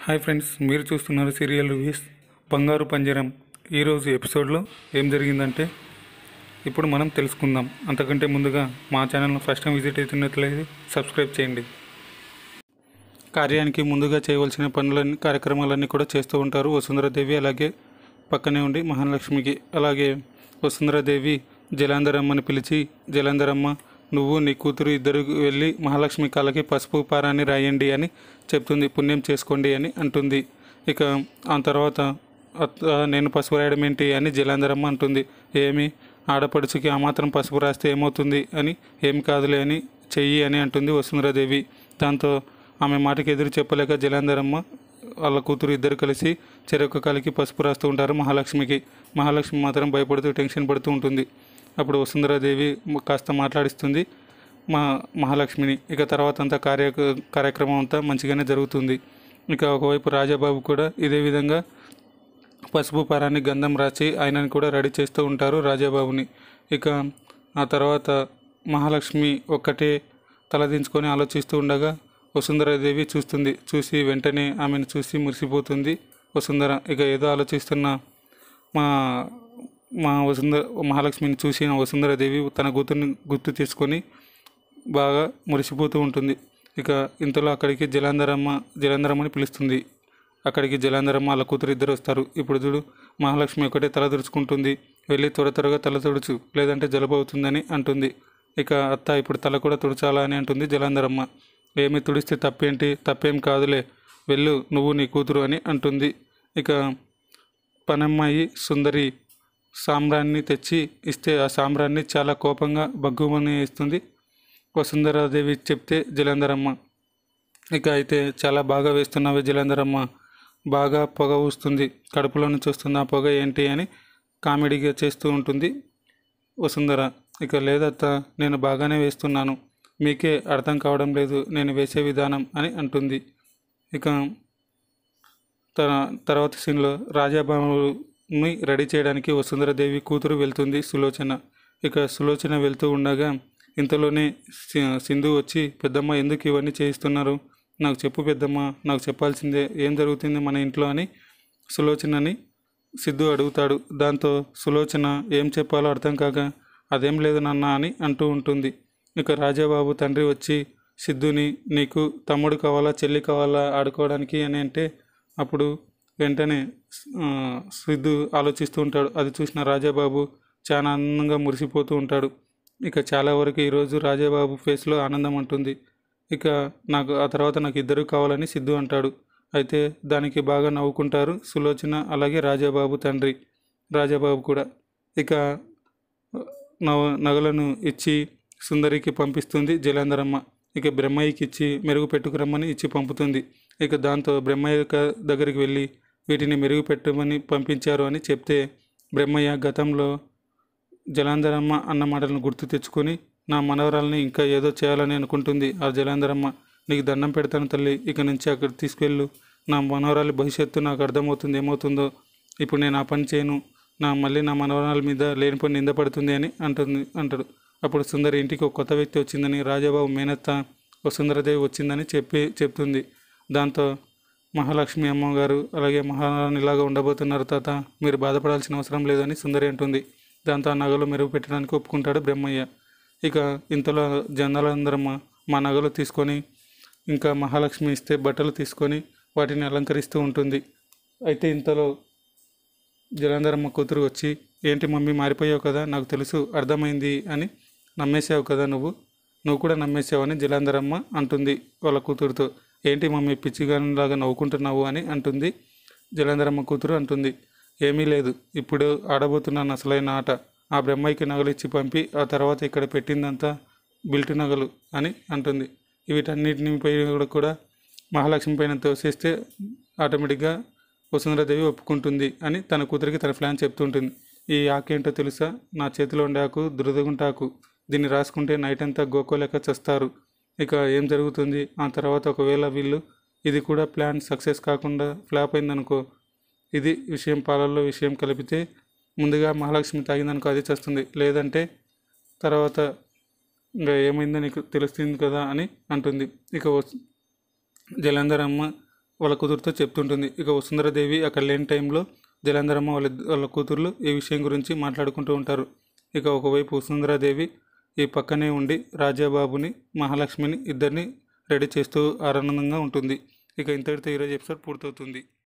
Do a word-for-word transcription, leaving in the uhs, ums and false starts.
Hi friends, మీరు చూస్తున్నారు serial reviews బంగారు పంజరం. ఈరోజు ఎపిసోడ్లో ఏం జరిగిందంటే ఇప్పుడు మనం తెలుసుకుందాం. అంతకంటే ముందుగా మా ఛానల్ను ఫస్ట్ టైం విజిట్ అవుతున్నట్లయితే సబ్స్క్రైబ్ చేయండి. కార్యానికి ముందుగా చేయవలసిన పనులన్నీ కార్యక్రమాలన్నీ కూడా చేస్తూ ఉంటారు వసుంధరాదేవి. అలాగే పక్కనే ఉండి మహాలక్ష్మికి. అలాగే వసుంధరాదేవి జలాంధరమ్మని పిలిచి, జలాంధరమ్మ నువ్వు నీ కూతురు ఇద్దరు వెళ్ళి మహాలక్ష్మి కాళ్ళకి పసుపు పారాన్ని రాయండి అని చెప్తుంది. పుణ్యం చేసుకోండి అని అంటుంది. ఇక ఆ తర్వాత నేను పసుపు రాయడం ఏంటి అని జలాంధరమ్మ అంటుంది. ఏమి ఆడపడుచుకి ఆ మాత్రం పసుపు రాస్తే ఏమవుతుంది అని, ఏమి కాదులే అని చెయ్యి అని అంటుంది వసుంధరాదేవి. దాంతో ఆమె మాటకి ఎదురు చెప్పలేక జలాంధరమ్మ వాళ్ళ కూతురు ఇద్దరు కలిసి చెరొక్క కాలికి పసుపు రాస్తూ ఉంటారు మహాలక్ష్మికి. మహాలక్ష్మి మాత్రం భయపడుతూ టెన్షన్ పడుతూ ఉంటుంది. అప్పుడు వసుంధరాదేవి కాస్త మాట్లాడిస్తుంది మా మహాలక్ష్మిని. ఇక తర్వాత అంతా కార్య కార్యక్రమం అంతా మంచిగానే జరుగుతుంది. ఇక ఒకవైపు రాజాబాబు కూడా ఇదే విధంగా పసుపు పారాన్ని గంధం రాసి ఆయనని కూడా రెడీ చేస్తూ ఉంటారు రాజాబాబుని. ఇక ఆ తర్వాత మహాలక్ష్మి ఒక్కటే తలదించుకొని ఆలోచిస్తూ ఉండగా వసుంధరాదేవి చూస్తుంది. చూసి వెంటనే ఆమెను చూసి మురిసిపోతుంది వసుంధర. ఇక ఏదో ఆలోచిస్తున్న మా మా వసుంధర మహాలక్ష్మిని చూసిన వసుంధరాదేవి తన గుర్తుని గుర్తు తీసుకొని బాగా మురిసిపోతూ ఉంటుంది. ఇక ఇంతలో అక్కడికి జలాంధరమ్మ జలాంధరమ్మని పిలుస్తుంది. అక్కడికి జలాంధరమ్మ వాళ్ళ కూతురు ఇద్దరు వస్తారు. ఇప్పుడు చూడు, మహాలక్ష్మి ఒకటే తల తుడుచుకుంటుంది. వెళ్ళి త్వర త్వరగా తల తుడుచు, లేదంటే జలుబు అవుతుందని అంటుంది. ఇక అత్త ఇప్పుడు తల కూడా తుడచాలా అని అంటుంది జలాంధరమ్మ. ఏమి తుడిస్తే తప్పేంటి, తప్పేం కాదులే, వెళ్ళు నువ్వు నీ కూతురు అని అంటుంది. ఇక పనమ్మాయి సుందరి సాంబ్రాన్ని తెచ్చి ఇస్తే ఆ సాంబ్రాన్ని చాలా కోపంగా బగ్గుమని ఇస్తుంది వసుంధరాదేవి చెప్తే జలాంధరమ్మ. ఇక అయితే చాలా బాగా వేస్తున్నావే జలాంధరమ్మ, బాగా పొగ వస్తుంది, కడుపులో నుంచి వస్తుంది ఆ పొగ ఏంటి అని కామెడీగా చేస్తూ ఉంటుంది వసుంధర. ఇక లేదత్త, నేను బాగానే వేస్తున్నాను, మీకే అర్థం కావడం లేదు నేను వేసే విధానం అని అంటుంది. ఇక తర్వాత సీన్లో రాజాబాబుని రెడీ చేయడానికి వసుంధరాదేవి కూతురు వెళ్తుంది సులోచన. ఇక సులోచన వెళ్తూ ఉండగా ఇంతలోనే సింధు వచ్చి, పెద్దమ్మ ఎందుకు ఇవన్నీ చేయిస్తున్నారు, నాకు చెప్పు పెద్దమ్మ, నాకు చెప్పాల్సిందే, ఏం జరుగుతుంది మన ఇంట్లో అని సులోచనని సిద్ధు అడుగుతాడు. దాంతో సులోచన ఏం చెప్పాలో అర్థం కాక అదేం లేదు నాన్న అని అంటూ ఉంటుంది. ఇక రాజాబాబు తండ్రి వచ్చి సిద్ధుని, నీకు తమ్ముడు కావాలా చెల్లి కావాలా ఆడుకోవడానికి అని అంటే అప్పుడు వెంటనే సిద్ధు ఆలోచిస్తూ ఉంటాడు. అది చూసిన రాజాబాబు చాలా ఆనందంగా మురిసిపోతూ ఉంటాడు. ఇక చాలా వరకు ఈరోజు రాజాబాబు ఫేస్లో ఆనందం ఉంటుంది. ఇక నాకు ఆ తర్వాత నాకు ఇద్దరు కావాలని సిద్ధు అంటాడు. అయితే దానికి బాగా నవ్వుకుంటారు సులోచన అలాగే రాజాబాబు తండ్రి రాజాబాబు కూడా. ఇక నవ నగలను ఇచ్చి సుందరికి పంపిస్తుంది జలాంధరమ్మ. ఇక బ్రహ్మయ్యకి ఇచ్చి మెరుగు పెట్టుకురమ్మని ఇచ్చి పంపుతుంది. ఇక దాంతో బ్రహ్మయ్య దగ్గరికి వెళ్ళి వీటిని మెరుగు పెట్టమని పంపించారు అని చెప్తే బ్రహ్మయ్య గతంలో జలాంధరమ్మ అన్న మాటలను గుర్తు తెచ్చుకొని నా మనవరాలని ఇంకా ఏదో చేయాలని అనుకుంటుంది ఆ జలాంధరమ్మ. నీకు దండం పెడతాను తల్లి, ఇక నుంచి అక్కడ తీసుకెళ్ళు, నా మనవరాలి భవిష్యత్తు నాకు అర్థమవుతుంది ఏమవుతుందో, ఇప్పుడు నేను ఆ పని చేయను, నా మళ్ళీ నా మనవరాల మీద లేని పని నింద పడుతుంది అని అంటుంది అంటాడు. అప్పుడు సుందరి ఇంటికి ఒక కొత్త వ్యక్తి వచ్చిందని, రాజాబాబు మేనత్త వసుంధరాదేవి వచ్చిందని చెప్పి చెప్తుంది. దాంతో మహాలక్ష్మి అమ్మగారు అలాగే మహారాణి ఇలాగా ఉండబోతున్నారు తాత, మీరు బాధపడాల్సిన అవసరం లేదని సుందరి అంటుంది. దాంతో ఆ నగలు మెరుగు పెట్టడానికి ఒప్పుకుంటాడు బ్రహ్మయ్య. ఇక ఇంతలో జనాలందరమ్మ మా నగలు తీసుకొని ఇంకా మహాలక్ష్మి ఇస్తే బట్టలు తీసుకొని వాటిని అలంకరిస్తూ ఉంటుంది. అయితే ఇంతలో జలాంధరమ్మ కూతురు వచ్చి, ఏంటి మమ్మీ మారిపోయావు కదా, నాకు తెలుసు అర్థమైంది అని నమ్మేసావు కదా, నువ్వు నువ్వు కూడా నమ్మేసావు అని జలాంధరమ్మ అంటుంది వాళ్ళ కూతురుతో. ఏంటి మమ్మీ పిచ్చిగానిలాగా నవ్వుకుంటున్నావు అని అంటుంది జలాంధరమ్మ కూతురు అంటుంది. ఏమీ లేదు, ఇప్పుడు ఆడబోతున్నాను అసలైన ఆట, ఆ బ్రహ్మయ్యకి నగలు ఇచ్చి పంపి ఆ తర్వాత ఇక్కడ పెట్టిందంతా బిల్టు నగలు అని అంటుంది. వీటన్నిటిని పై కూడా మహాలక్ష్మి పైన తోసేస్తే ఆటోమేటిక్గా వసుంధరాదేవి ఒప్పుకుంటుంది అని తన కూతురికి తన ప్లాన్ చెప్తుంటుంది. ఈ ఆకేంటో తెలుసా, నా చేతిలో ఉండే ఆకు దురదగుంటాకు, దీన్ని రాసుకుంటే నైట్ అంతా గోకోలేక చస్తారు. ఇక ఏం జరుగుతుంది ఆ తర్వాత, ఒకవేళ వీళ్ళు ఇది కూడా ప్లాన్ సక్సెస్ కాకుండా ఫ్లాప్ అయిందనుకో, ఇది విషయం పాలల్లో విషయం కలిపితే ముందుగా మహాలక్ష్మి తాగిందనుకో అది చేస్తుంది, లేదంటే తర్వాత ఇంకా ఏమైందో నీకు తెలుస్తుంది కదా అని అంటుంది. ఇక జలంధరమ్మ వాళ్ళ కూతురుతో చెప్తుంటుంది. ఇక వసుంధరాదేవి అక్కడ లేని టైంలో జలంధరమ్మ వాళ్ళ వాళ్ళ కూతుర్లు ఈ విషయం గురించి మాట్లాడుకుంటూ ఉంటారు. ఇక ఒకవైపు వసుంధరాదేవి ఈ పక్కనే ఉండి రాజాబాబుని మహాలక్ష్మిని ఇద్దరిని రెడీ చేస్తూ ఆనందంగా ఉంటుంది. ఇక ఇంతటితో ఈరోజు ఎపిసోడ్ పూర్తవుతుంది.